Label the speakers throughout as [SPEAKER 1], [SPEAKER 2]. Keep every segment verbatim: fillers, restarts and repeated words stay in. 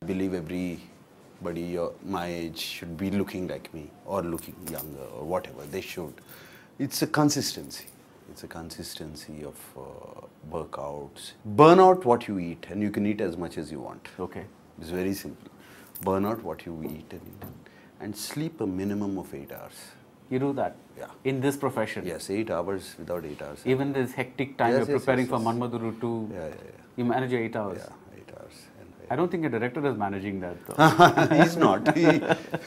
[SPEAKER 1] believe everybody uh, my age should be looking like me or looking younger or whatever. They should. It's a consistency. It's a consistency of uh, workouts. Burn out what you eat, and you can eat as much as you want.
[SPEAKER 2] Okay.
[SPEAKER 1] It's very simple. Burn out what you eat and eat, and sleep a minimum of eight hours.
[SPEAKER 2] You do that?
[SPEAKER 1] Yeah.
[SPEAKER 2] In this profession?
[SPEAKER 1] Yes, eight hours without eight hours.
[SPEAKER 2] Even this hectic time
[SPEAKER 1] yes,
[SPEAKER 2] you're
[SPEAKER 1] yes,
[SPEAKER 2] preparing
[SPEAKER 1] yes,
[SPEAKER 2] for
[SPEAKER 1] yes.
[SPEAKER 2] Manmaduru to,
[SPEAKER 1] yeah, yeah, yeah.
[SPEAKER 2] you manage your eight hours?
[SPEAKER 1] Yeah, eight hours. And
[SPEAKER 2] I don't think a director is managing that though.
[SPEAKER 1] He's not. He,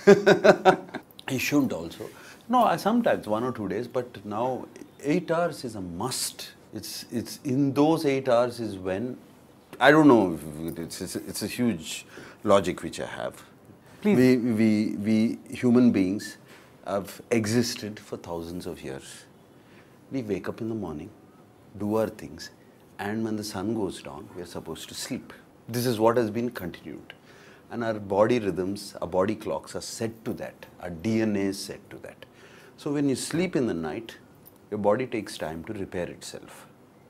[SPEAKER 1] he shouldn't also. No, I sometimes one or two days, but now eight hours is a must. It's, it's in those eight hours is when, I don't know, if it's, it's, it's a huge logic which I have.
[SPEAKER 2] Please.
[SPEAKER 1] We, we, we human beings have existed for thousands of years. We wake up in the morning, do our things, and when the sun goes down, we are supposed to sleep. This is what has been continued. And our body rhythms, our body clocks are set to that. Our D N A is set to that. So when you sleep in the night, your body takes time to repair itself.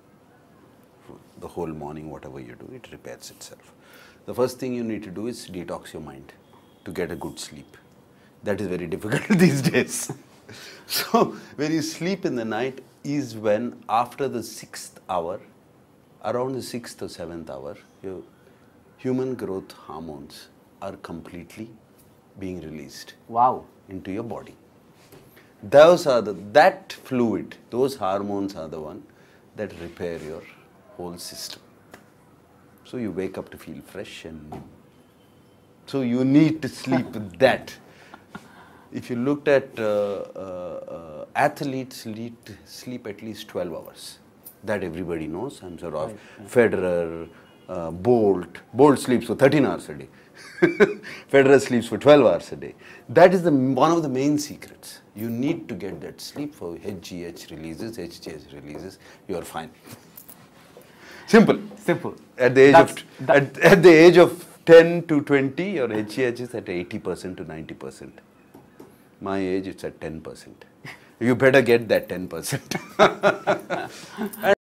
[SPEAKER 1] The whole morning, whatever you do, it repairs itself. The first thing you need to do is detox your mind to get a good sleep. That is very difficult these days. So when you sleep in the night is when after the sixth hour, around the sixth or seventh hour, your human growth hormones are completely being released.
[SPEAKER 2] Wow.
[SPEAKER 1] Into your body. Those are the, that fluid, those hormones are the one that repair your whole system. So you wake up to feel fresh, and so you need to sleep with that. If you looked at uh, uh, uh, athletes sleep, sleep at least twelve hours. That everybody knows. I'm sure of
[SPEAKER 2] right, right.
[SPEAKER 1] Federer, uh, Bolt. Bolt sleeps for thirteen hours a day. Federer sleeps for twelve hours a day. That is the, one of the main secrets. You need to get that sleep. For H G H releases, H G H releases, you are fine. Simple.
[SPEAKER 2] Simple.
[SPEAKER 1] At the age
[SPEAKER 2] That's,
[SPEAKER 1] of at, at the age of ten to twenty, your H G H is at eighty percent to ninety percent. My age, it's at ten percent. You better get that ten percent.